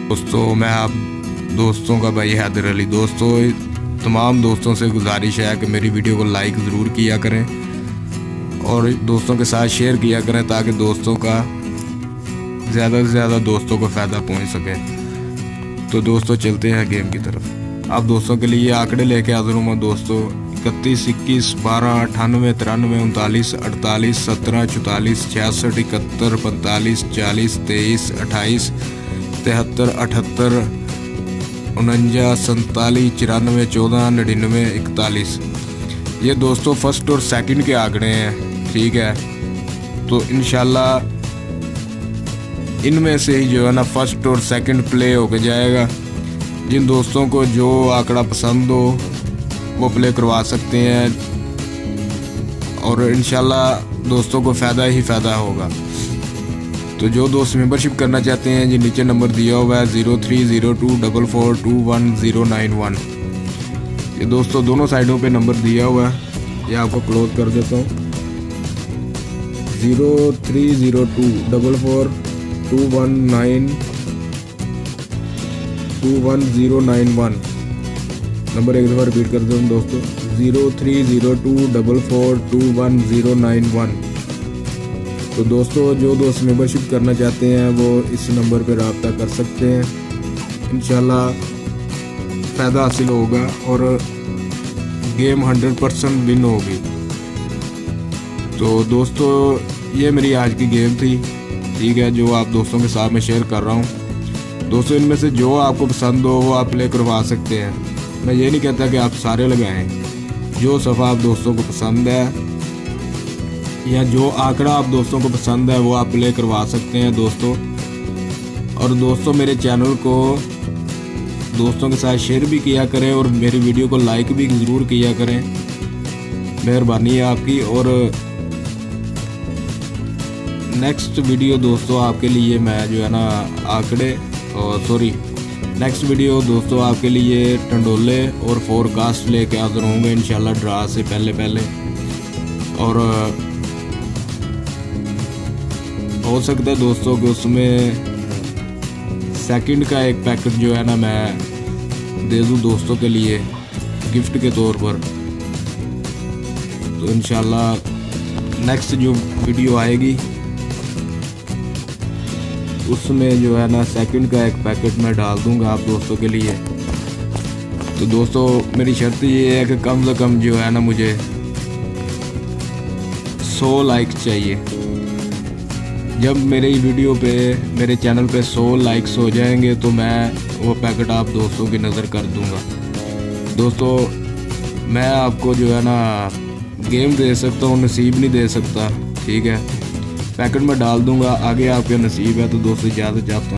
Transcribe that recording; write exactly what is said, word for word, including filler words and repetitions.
दोस्तों मैं आप दोस्तों का भाई हैदर अली। दोस्तों तमाम दोस्तों से गुजारिश है कि मेरी वीडियो को लाइक ज़रूर किया करें और दोस्तों के साथ शेयर किया करें ताकि दोस्तों का ज़्यादा से ज़्यादा दोस्तों को फ़ायदा पहुंच सके। तो दोस्तों चलते हैं गेम की तरफ। आप दोस्तों के लिए आंकड़े लेके हाजिर हूँ मैं दोस्तों। इकतीस, इक्कीस, बारह, अठानवे, तिरानवे, उनतालीस, अड़तालीस, सत्रह, चौतालीस, छियासठ, इकहत्तर, पैंतालीस, चालीस, तेईस, अट्ठाईस, तिहत्तर, अठहत्तर, उनंजा, सैंतालीस, चौरानवे, चौदह, नड़िनवे, इकतालीस। ये दोस्तों फर्स्ट और सेकंड के आंकड़े हैं, ठीक है। तो इंशाल्लाह इनमें से ही जो है ना फर्स्ट और सेकंड प्ले होके जाएगा। जिन दोस्तों को जो आंकड़ा पसंद हो वो प्ले करवा सकते हैं और इंशाल्लाह दोस्तों को फ़ायदा ही फ़ायदा होगा। तो जो दोस्त मेंबरशिप करना चाहते हैं जी नीचे नंबर दिया हुआ है zero three zero two double four two one zero nine one. ये दोस्तों दोनों साइडों पे नंबर दिया हुआ है, ये आपको क्लोज कर देता हूँ। Zero three zero two double four two one nine two one zero nine one. Number एक दफ़ा रिपीट कर दूँ दोस्तों, zero three zero two double four two one zero nine one. तो दोस्तों जो दोस्त मेंबरशिप करना चाहते हैं वो इस नंबर पर रब्ता कर सकते हैं। इंशाल्लाह फ़ायदा हासिल होगा और गेम हंड्रेड परसेंट विन होगी। तो दोस्तों ये मेरी आज की गेम थी, ठीक है, जो आप दोस्तों के साथ में शेयर कर रहा हूँ। दोस्तों इनमें से जो आपको पसंद हो वो आप प्ले करवा सकते हैं। मैं ये नहीं कहता कि आप सारे लगाएं, जो सफ़ा आप दोस्तों को पसंद है या जो आंकड़ा आप दोस्तों को पसंद है वो आप प्ले करवा सकते हैं दोस्तों। और दोस्तों मेरे चैनल को दोस्तों के साथ शेयर भी किया करें और मेरी वीडियो को लाइक भी ज़रूर किया करें, मेहरबानी है आपकी। और नेक्स्ट वीडियो दोस्तों आपके लिए मैं जो है ना आंकड़े और सॉरी नेक्स्ट वीडियो दोस्तों आपके लिए टंडोले और फोरकास्ट लेके हाजिर होंगे इंशाल्लाह ड्रा से पहले पहले। और हो सकता है दोस्तों कि उसमें सेकंड का एक पैकेट जो है ना मैं दे दूं दोस्तों के लिए गिफ्ट के तौर पर। तो इंशाल्लाह नेक्स्ट जो वीडियो आएगी उसमें जो है ना सेकंड का एक पैकेट मैं डाल दूंगा आप दोस्तों के लिए। तो दोस्तों मेरी शर्त ये है कि कम से कम जो है ना मुझे सौ लाइक चाहिए। जब मेरे वीडियो पे मेरे चैनल पे सौ लाइक्स हो जाएंगे तो मैं वो पैकेट आप दोस्तों की नज़र कर दूंगा। दोस्तों मैं आपको जो है ना गेम दे सकता हूँ, नसीब नहीं दे सकता, ठीक है। पैकेट में डाल दूंगा, आगे आपके नसीब है। तो दोस्तों इजाज़त चाहता हूँ।